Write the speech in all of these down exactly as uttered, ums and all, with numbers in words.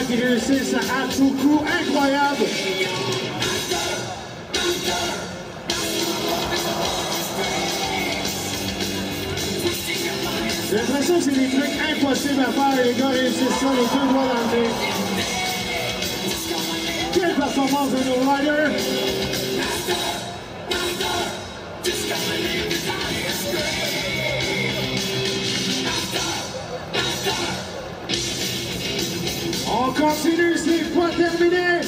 qui réussissent à tout coup incroyable. J'ai l'impression que c'est des trucs impossibles à faire, les gars réussissent ça, les deux doigts dans le nez. Quelle performance de nos riders! On continue, c'est pas terminé!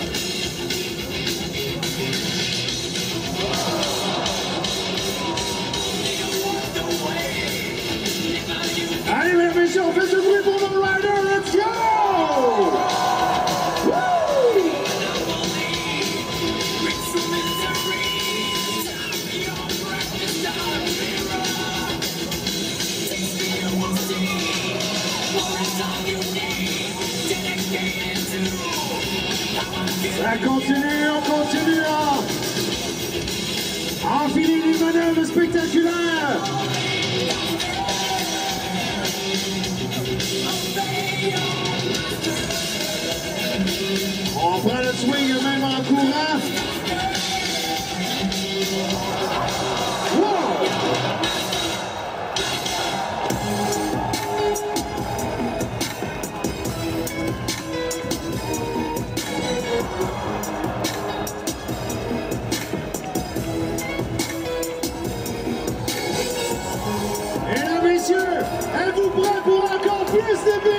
Allez, mesdames et messieurs, on fait du bruit pour nos riders, let's go! Ça continue, on continue à enfiler les manœuvres spectaculaires. On prend le swing même en courant. Wow! Mesdames, messieurs, êtes-vous prêts pour encore plus de